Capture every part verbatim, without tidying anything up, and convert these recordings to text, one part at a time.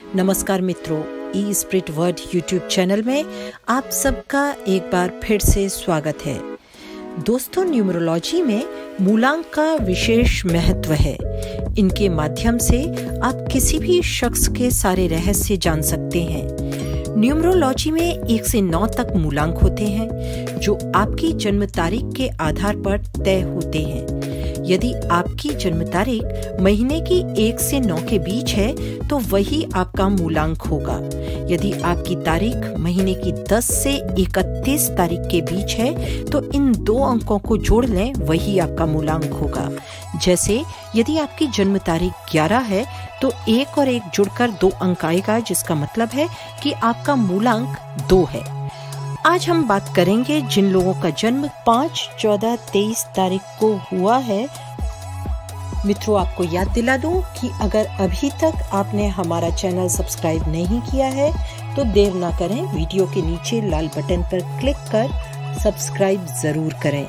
नमस्कार मित्रों, E Spirit Word YouTube channel में आप सबका एक बार फिर से स्वागत है। दोस्तों, न्यूमरोलॉजी में मूलांक का विशेष महत्व है। इनके माध्यम से आप किसी भी शख्स के सारे रहस्य जान सकते हैं। न्यूमरोलॉजी में एक से नौ तक मूलांक होते हैं जो आपकी जन्म तारीख के आधार पर तय होते हैं। यदि आपकी जन्म तारीख महीने की एक से नौ के बीच है तो वही आपका मूलांक होगा। यदि आपकी तारीख महीने की दस से इकतीस तारीख के बीच है तो इन दो अंकों को जोड़ लें, वही आपका मूलांक होगा। जैसे यदि आपकी जन्म तारीख ग्यारह है तो एक और एक जुड़कर दो अंक आएगा, जिसका मतलब है कि आपका मूलांक दो है। आज हम बात करेंगे जिन लोगों का जन्म पाँच, चौदह, तेईस तारीख को हुआ है। मित्रों, आपको याद दिला दूं कि अगर अभी तक आपने हमारा चैनल सब्सक्राइब नहीं किया है तो देर ना करें, वीडियो के नीचे लाल बटन पर क्लिक कर सब्सक्राइब जरूर करें।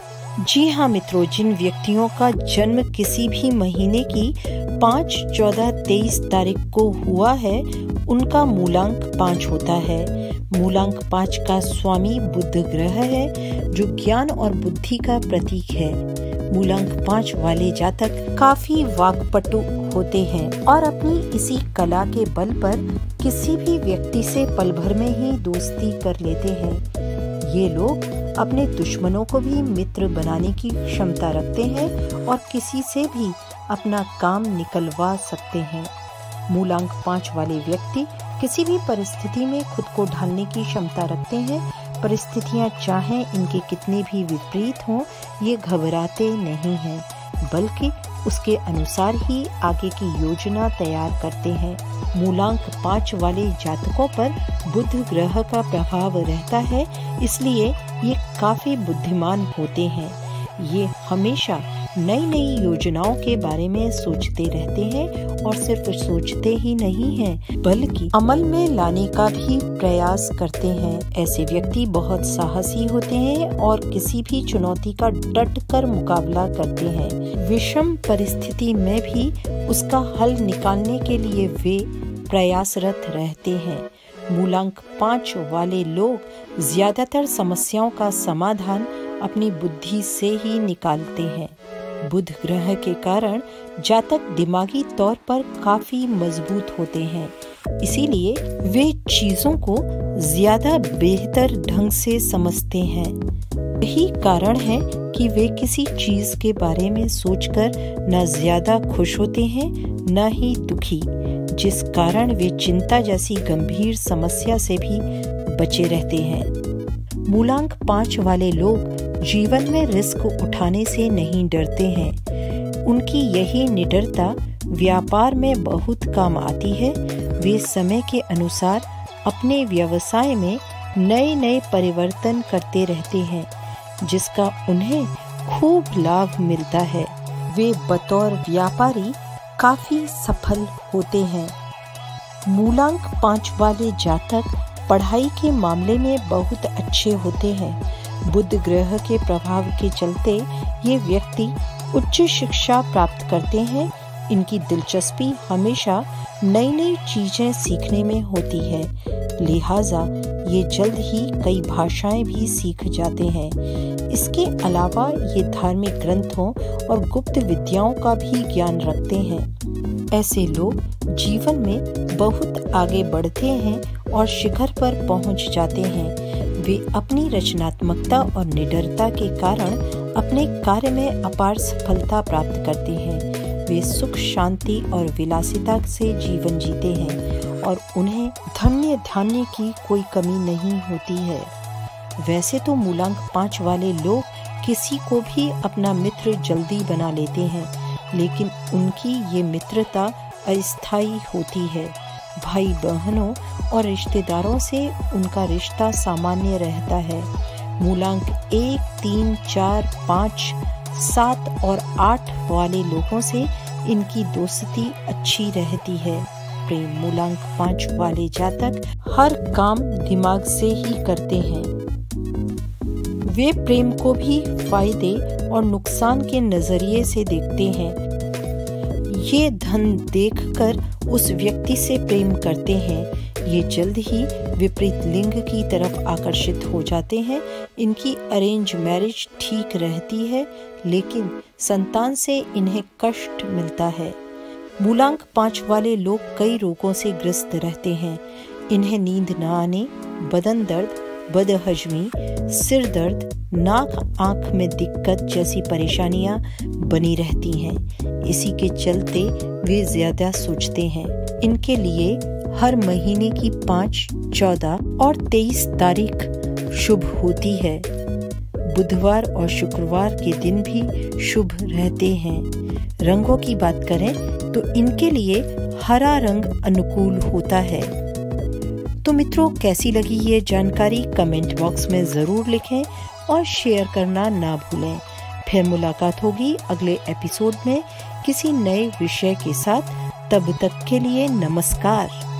जी हाँ मित्रों, जिन व्यक्तियों का जन्म किसी भी महीने की पाँच, चौदह, तेईस तारीख को हुआ है उनका मूलांक पाँच होता है। मूलांक पाँच का स्वामी बुध ग्रह है जो ज्ञान और बुद्धि का प्रतीक है। मूलांक पाँच वाले जातक काफी वाक्पटु होते हैं और अपनी इसी कला के बल पर किसी भी व्यक्ति से पल भर में ही दोस्ती कर लेते हैं। ये लोग अपने दुश्मनों को भी मित्र बनाने की क्षमता रखते हैं और किसी से भी अपना काम निकलवा सकते हैं। मूलांक पाँच वाले व्यक्ति किसी भी परिस्थिति में खुद को ढालने की क्षमता रखते हैं। परिस्थितियां चाहें इनके कितने भी विपरीत हों, ये घबराते नहीं हैं, बल्कि उसके अनुसार ही आगे की योजना तैयार करते हैं। मूलांक पाँच वाले जातकों पर बुध ग्रह का प्रभाव रहता है, इसलिए ये काफी बुद्धिमान होते हैं। ये हमेशा नई नई योजनाओं के बारे में सोचते रहते हैं और सिर्फ सोचते ही नहीं हैं, बल्कि अमल में लाने का भी प्रयास करते हैं। ऐसे व्यक्ति बहुत साहसी होते हैं और किसी भी चुनौती का डट कर मुकाबला करते हैं। विषम परिस्थिति में भी उसका हल निकालने के लिए वे प्रयासरत रहते हैं। मूलांक पाँच वाले लोग ज्यादातर समस्याओं का समाधान अपनी बुद्धि से ही निकालते हैं। बुध ग्रह के कारण जातक दिमागी तौर पर काफी मजबूत होते हैं, इसीलिए वे चीजों को ज्यादा बेहतर ढंग से समझते हैं। यही कारण है कि वे किसी चीज के बारे में सोचकर न ज्यादा खुश होते हैं न ही दुखी, जिस कारण वे चिंता जैसी गंभीर समस्या से भी बचे रहते हैं। मूलांक पाँच वाले लोग जीवन में रिस्क उठाने से नहीं डरते हैं। उनकी यही निडरता व्यापार में बहुत काम आती है। वे समय के अनुसार अपने व्यवसाय में नए नए परिवर्तन करते रहते हैं, जिसका उन्हें खूब लाभ मिलता है। वे बतौर व्यापारी काफी सफल होते हैं। मूलांक पाँच वाले जातक पढ़ाई के मामले में बहुत अच्छे होते हैं। बुध ग्रह के प्रभाव के चलते ये व्यक्ति उच्च शिक्षा प्राप्त करते हैं। इनकी दिलचस्पी हमेशा नई नई चीजें सीखने में होती है, लिहाजा ये जल्द ही कई भाषाएं भी सीख जाते हैं। इसके अलावा ये धार्मिक ग्रंथों और गुप्त विद्याओं का भी ज्ञान रखते हैं। ऐसे लोग जीवन में बहुत आगे बढ़ते हैं और शिखर पर पहुंच जाते हैं। वे अपनी रचनात्मकता और निडरता के कारण अपने कार्य में अपार सफलता प्राप्त करते हैं। वे सुख, शांति और विलासिता से जीवन जीते हैं और उन्हें धन्य धान्य की कोई कमी नहीं होती है। वैसे तो मूलांक पाँच वाले लोग किसी को भी अपना मित्र जल्दी बना लेते हैं, लेकिन उनकी ये मित्रता अस्थायी होती है। भाई बहनों और रिश्तेदारों से उनका रिश्ता सामान्य रहता है। मूलांक एक, तीन, चार, पाँच, सात और आठ वाले लोगों से इनकी दोस्ती अच्छी रहती है। प्रेम मूलांक पाँच वाले जातक हर काम दिमाग से ही करते हैं। वे प्रेम को भी फायदे और नुकसान के नजरिए से देखते हैं। ये धन देखकर उस व्यक्ति से प्रेम करते हैं। ये जल्द ही विपरीत लिंग की तरफ आकर्षित हो जाते हैं। इनकी अरेंज मैरिज ठीक रहती है, लेकिन संतान से इन्हें कष्ट मिलता है। मूलांक पाँच वाले लोग कई रोगों से ग्रस्त रहते हैं। इन्हें नींद न आने, बदन दर्द, बदहजमी, सिर दर्द, नाक आंख में दिक्कत जैसी परेशानियां बनी रहती हैं। इसी के चलते वे ज्यादा सोचते हैं। इनके लिए हर महीने की पाँच, चौदह और तेईस तारीख शुभ होती है। बुधवार और शुक्रवार के दिन भी शुभ रहते हैं। रंगों की बात करें तो इनके लिए हरा रंग अनुकूल होता है। तो मित्रों, कैसी लगी ये जानकारी कमेंट बॉक्स में ज़रूर लिखें और शेयर करना ना भूलें। फिर मुलाकात होगी अगले एपिसोड में किसी नए विषय के साथ। तब तक के लिए नमस्कार।